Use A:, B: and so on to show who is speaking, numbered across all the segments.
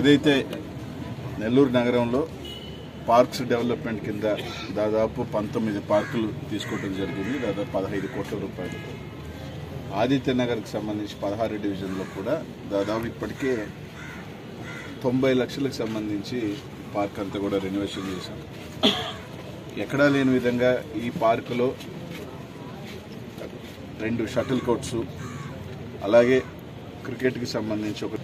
A: ఏదైతే నెల్లూరు నగరంలో parks development కింద దాదాపు 19 పార్కులు తీసుకోవడం జరిగింది, దాదాపు 15 కోట్ల రూపాయలు. ఆదిత్యనగర్కి సంబంధించి 16 డివిజన్లో కూడా దాదాపు ఇప్పటికే 90 లక్షలకు సంబంధించి పార్క్ అంతా కూడా రెనోవేషన్ చేశాం. ఎక్కడా లేని విధంగా ఈ పార్కులో 2 షటిల్ కోర్ట్స్, అలాగే క్రికెట్కి సంబంధించి ఒక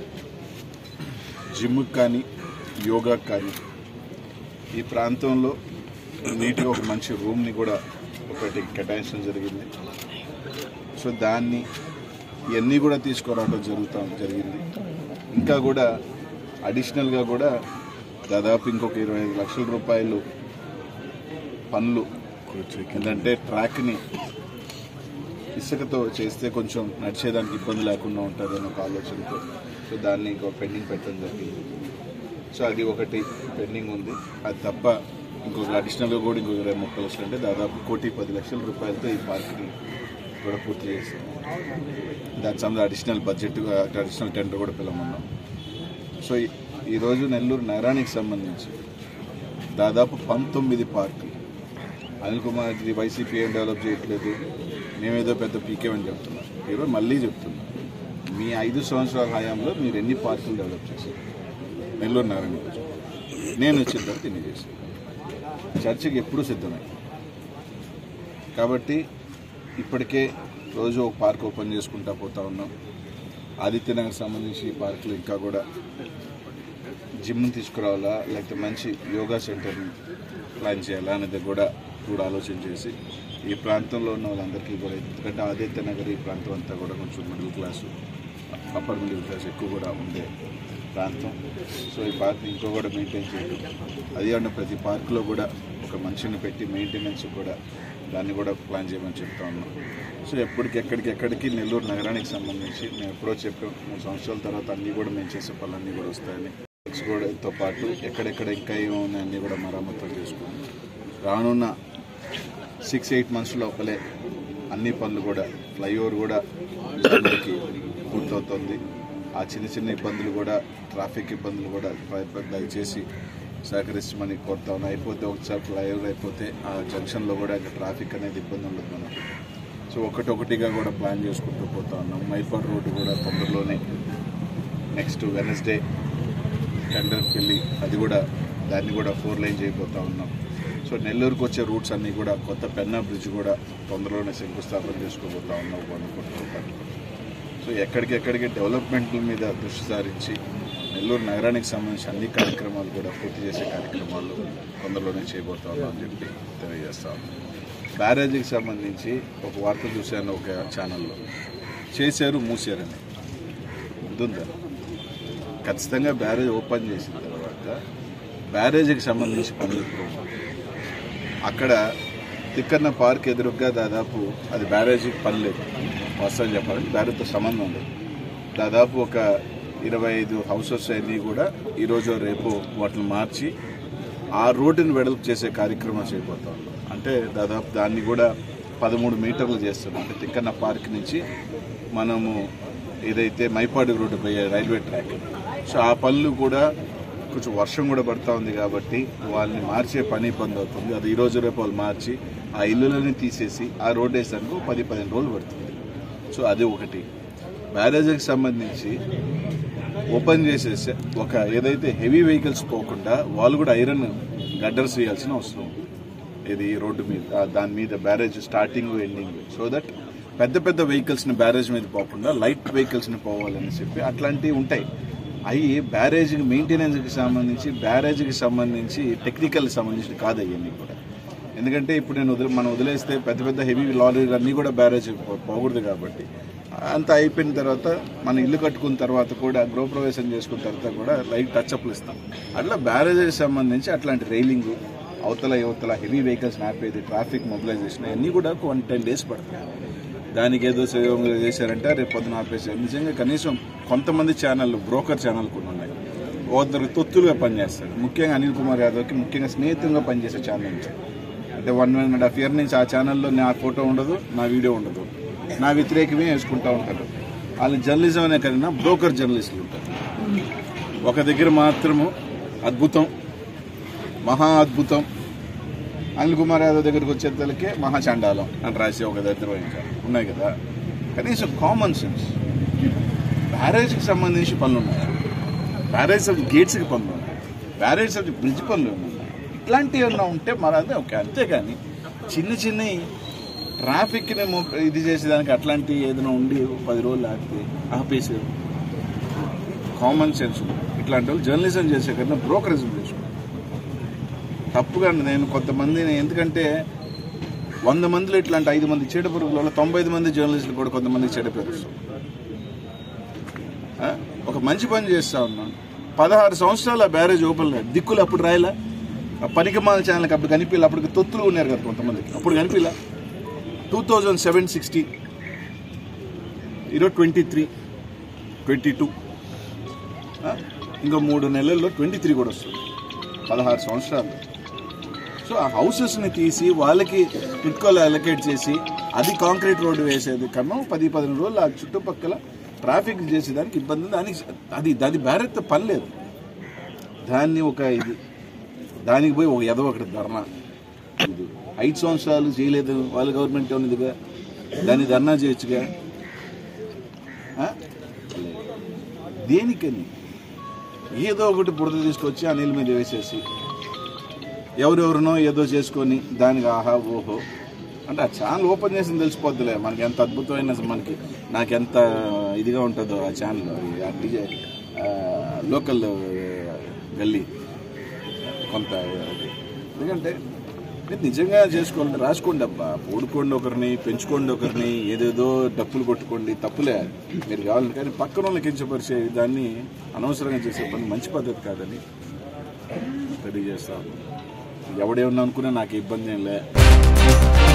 A: జిమ్కి కానీ యోగాకి కానీ ఈ ప్రాంతంలో నీట్గా ఒక మంచి రూమ్ని కూడా ఒకటి కేటాయించడం జరిగింది. సో దాన్ని ఇవన్నీ కూడా తీసుకురావడం జరిగింది. ఇంకా కూడా అడిషనల్గా కూడా దాదాపు ఇంకొక 25 లక్షల రూపాయలు పనులు, ఎందుకంటే ట్రాక్ని ఇసుకతో చేస్తే కొంచెం నడిచేదానికి ఇబ్బంది లేకుండా ఉంటుంది అనే ఒక ఆలోచనతో సో దాన్ని ఇంకో పెండింగ్ పెట్టడం జరిగింది. సో అది ఒకటి పెండింగ్ ఉంది. అది తప్ప ఇంకొక అడిషనల్గా కూడా ఇంకొక 30 లక్షలు అంటే దాదాపు 1,10,00,000 రూపాయలతో ఈ పార్క్ని కూడా పూర్తి చేస్తాం. దానికి సంబంధించి అడిషనల్ బడ్జెట్, అడిషనల్ టెండర్ కూడా పిలవమన్నాం. సో ఈరోజు నెల్లూరు నగరానికి సంబంధించి దాదాపు 19 పార్కులు. అనిల్ కుమార్ YCP ఏం డెవలప్ చేయట్లేదు, మేమేదో పెద్ద పీకేమని చెప్తున్నాం. ఈరోజు మళ్ళీ చెప్తున్నాం, మీ 5 సంవత్సరాల హయాంలో మీరు ఎన్ని పార్కులు డెవలప్ చేశారు నెల్లూరు నగరం? నేను వచ్చిన తర్వాత ఎన్ని చేశాను? చర్చకి ఎప్పుడూ సిద్ధమై. కాబట్టి ఇప్పటికే రోజు ఒక పార్క్ ఓపెన్ చేసుకుంటా పోతా ఉన్నాం. ఆదిత్యనగర్ సంబంధించి ఈ పార్కులు ఇంకా కూడా జిమ్ని తీసుకురావాలా, లేకపోతే మంచి యోగా సెంటర్ని ప్లాన్ చేయాలా అనేది కూడా ఆలోచన చేసి ఈ ప్రాంతంలో ఉన్న వాళ్ళందరికీ కూడా, ఎందుకంటే ఆదిత్యనగర్ ఈ ప్రాంతం అంతా కూడా కొంచెం middle class, upper middle class ఎక్కువ కూడా ఉండే ప్రాంతం. సో ఈ పార్క్ని ఇంకో కూడా మెయింటైన్ చేయడం, అది కాకుండా ప్రతి పార్కులో కూడా ఒక మనిషిని పెట్టి మెయింటెనెన్స్ కూడా దాన్ని కూడా ప్లాన్ చేయమని చెప్తా ఉన్నాం. సో ఎక్కడికి నెల్లూరు నగరానికి సంబంధించి మేము ఎప్పుడో చెప్పాం, 3 సంవత్సరాల తర్వాత అన్నీ కూడా మేము చేసే పనులన్నీ కూడా వస్తాయని. కూడా పాటు ఎక్కడెక్కడ ఇంకా ఏమున్నాయి అన్నీ కూడా మరమ్మతులు చేసుకుని రానున్న 6-8 మంత్స్ లోపలే అన్ని పనులు కూడా, ఫ్లైఓవర్ కూడా అందరికీ పూర్తవుతుంది. ఆ చిన్న ఇబ్బందులు కూడా, ట్రాఫిక్ ఇబ్బందులు కూడా దయచేసి సహకరించమని కోరుతా ఉన్నాం. అయిపోతే ఒకసారి ఫ్లైఓవర్ అయిపోతే ఆ జంక్షన్లో కూడా ట్రాఫిక్ అనేది ఇబ్బంది ఉండదు మనకు. సో ఒకటిగా కూడా ప్లాన్ చేసుకుంటూ పోతా ఉన్నాం. మైపాడ్ రోడ్డు కూడా తొందరలోనే నెక్స్ట్ వెనస్డే టెండర్కి వెళ్ళి అది కూడా దాన్ని కూడా 4 లైన్ చేయబోతా ఉన్నాం. సో నెల్లూరుకు వచ్చే రూట్స్ అన్నీ కూడా, కొత్త పెన్నా బ్రిడ్జ్ కూడా తొందరలోనే శంకుస్థాపన చేసుకోబోతా ఉన్నాం 100 కోట్ల రూపాయలు. సో ఎక్కడికి డెవలప్మెంట్ల మీద దృష్టి సారించి నెల్లూరు నగరానికి సంబంధించి అన్ని కార్యక్రమాలు కూడా పూర్తి చేసే కార్యక్రమాలు తొందరలోనే చేయబోతా ఉన్నాం అని చెప్పి తెలియజేస్తా ఉన్నాం. బ్యారేజీకి సంబంధించి ఒక వార్త చూశాను ఒక ఛానల్లో, చేశారు మూసారని. ఉందా? ఖచ్చితంగా బ్యారేజ్ ఓపెన్ చేసిన తర్వాత బ్యారేజీకి సంబంధించి పనులు అక్కడ తిక్కన్న పార్క్ ఎదురుగా దాదాపు అది బ్యారేజీకి పని లేదు. వాస్తవం చెప్పాలంటే బ్యారేజ్తో సంబంధం లేదు. దాదాపు ఒక 25 హౌసెస్ అన్నీ కూడా ఈరోజు రేపు వాటిని మార్చి ఆ రోడ్డుని వెడల్పు చేసే కార్యక్రమం చేయబోతా ఉన్నాం. అంటే దాదాపు దాన్ని కూడా 13 మీటర్లు చేస్తున్నాం. అంటే తిక్కన్న పార్క్ నుంచి మనము ఏదైతే మైపాడు రోడ్డు పోయే రైల్వే ట్రాక్, సో ఆ పనులు కూడా కొంచెం వర్షం కూడా పడుతూ ఉంది కాబట్టి వాళ్ళని మార్చే పని ఇబ్బంది అవుతుంది. అది ఈరోజు రేపు వాళ్ళు మార్చి ఆ ఇల్లులని తీసేసి ఆ రోడ్ వేసానికి 10-15 రోజులు పడుతుంది. సో అది ఒకటి. బ్యారేజీకి సంబంధించి ఓపెన్ చేసేసి ఒక ఏదైతే హెవీ వెహికల్స్ పోకుండా వాళ్ళు కూడా ఐరన్ గడ్డర్స్ వేయాల్సిన అవసరం ఉంది. ఇది రోడ్డు మీద, దాని మీద barrage starting ending, so that పెద్ద వెహికల్స్ని బ్యారేజ్ మీద పోకుండా లైట్ వెహికల్స్ని పోవాలని చెప్పి అట్లాంటివి ఉంటాయి. అవి బ్యారేజ్కి మెయింటెనెన్స్కి సంబంధించి, బ్యారేజ్కి సంబంధించి టెక్నికల్ సంబంధించి కాదు అవన్నీ కూడా. ఎందుకంటే ఇప్పుడు మనం వదిలేస్తే పెద్ద హెవీ లారీలు అన్నీ కూడా బ్యారేజ్ పోకూడదు. కాబట్టి అంతా అయిపోయిన తర్వాత మన ఇల్లు కట్టుకున్న తర్వాత కూడా, గృహప్రవేశం చేసుకున్న తర్వాత కూడా లైట్ టచ్అప్లు ఇస్తాం. అట్లా బ్యారేజ్కి సంబంధించి అట్లాంటి రైలింగ్, యువతల హెవీ వెహికల్స్ ఆపేది, ట్రాఫిక్ మొబిలైజేషన్ అన్నీ కూడా 10 డేస్ పడుతుంది. దానికి ఏదో చేశారంటే రేపు పొద్దున ఆపేసారు. నిజంగా కనీసం కొంతమంది ఛానళ్ళు, బ్రోకర్ ఛానల్ కూడా ఉన్నాయి, ఒకరు తొత్తులుగా పనిచేస్తారు. ముఖ్యంగా అనిల్ కుమార్ యాదవ్కి ముఖ్యంగా స్నేహితులుగా పనిచేసే ఛానల్ నుంచి, అంటే 1.5 year నుంచి ఆ ఛానల్లో నా ఫోటో ఉండదు, నా వీడియో ఉండదు, నా వ్యతిరేకమే వేసుకుంటూ ఉంటారు. వాళ్ళు జర్నలిజం అనే కన్నా బ్రోకర్ జర్నలిస్టులు ఉంటారు. ఒక దగ్గర మాత్రము అద్భుతం, మహా అద్భుతం, అనిల్ కుమార్ యాదవ్ దగ్గరికి వచ్చేతలకే మహాచండాలం అని రాసి ఒక దగ్గర ఇంకా ఉన్నాయి కదా. కనీసం కామన్ సెన్స్. బ్యారేజ్కి సంబంధించి పనులు ఉన్నాయి, బ్యారేజ్ ఆఫ్ గేట్స్కి పనులు ఉన్నాయి, బ్యారేజ్ ఆఫ్ బ్రిడ్జ్ పనులు ఉన్నాయి. ఇట్లాంటివి ఏమన్నా ఉంటే మరి అదే ఓకే. అంతేగాని చిన్న చిన్న ట్రాఫిక్ని ఇది చేసేదానికి అట్లాంటి ఏదైనా ఉండి 10 రోజులు ఆపేసి కామన్ సెన్స్ ఇట్లాంటి వాళ్ళు జర్నలిజం చేసే కన్నా బ్రోకరిజం చేసుకో తప్పుగా. నేను కొంతమందిని, ఎందుకంటే 100 మందిలో ఇట్లాంటి 5 మంది చెడ్డ పురుగుల 95 మంది జర్నలిస్టులు కూడా కొంతమందికి చెడ్డ పేరు వస్తుంది. ఒక మంచి పని చేస్తా ఉన్నాను. 16 సంవత్సరాలు ఆ బ్యారేజ్ ఓపెన్ లేదు. దిక్కులు అప్పుడు రాయలా, పనికిమాల ఛానల్కి అప్పుడు కనిపించాలి. అప్పటికి తొత్తులు ఉన్నారు కదా కొంతమందికి, అప్పుడు కనిపించలే. 2007 60, ఈరోజు 23 22, ఇంకా 3 నెలల్లో 23 కూడా వస్తుంది. 16 సంవత్సరాలు. సో ఆ హౌసెస్ని తీసి వాళ్ళకి టిట్కోలు అలొకేట్ చేసి అది కాంక్రీట్ రోడ్డు వేసేది కన్నా 10-15 రోజులు ఆ చుట్టుపక్కల ట్రాఫిక్ చేసేదానికి ఇబ్బంది. దాని బ్యారెత్ పని లేదు. దాన్ని ఒక ఇది దానికి పోయి ఒక ఏదో ఒకటి ధర్నా. ఇది 5 సంవత్సరాలు చేయలేదు వాళ్ళ గవర్నమెంట్ ఉన్నదిగా, దాన్ని ధర్నా చేయొచ్చుగా. దేనికని ఏదో ఒకటి బురద తీసుకొచ్చి అనిల్ మీద వేసేసి ఎవరెవరినో ఏదో చేసుకొని దానికి ఆహా ఓహో అంటే ఆ ఛానల్ ఓపెన్ చేసి తెలిసిపోద్దులే మనకి ఎంత అద్భుతమైన, మనకి నాకెంత ఇదిగా ఉంటుందో ఆ ఛానల్. లోకల్ గల్లీ కొంత. ఎందుకంటే మీరు నిజంగా చేసుకోండి, రాసుకోండి అబ్బా, ఓడుకోండి ఒకరిని, పెంచుకోండి ఒకరిని, ఏదేదో డప్పులు కొట్టుకోండి, తప్పులే మీరు కావాలని. కానీ పక్కన వాళ్ళని కించపరిచే దాన్ని అనవసరంగా చేసే పని మంచి పద్ధతి కాదని తెలియజేస్తాను. ఎవడేమన్నా అనుకున్నా నాకు ఇబ్బంది ఏం లే.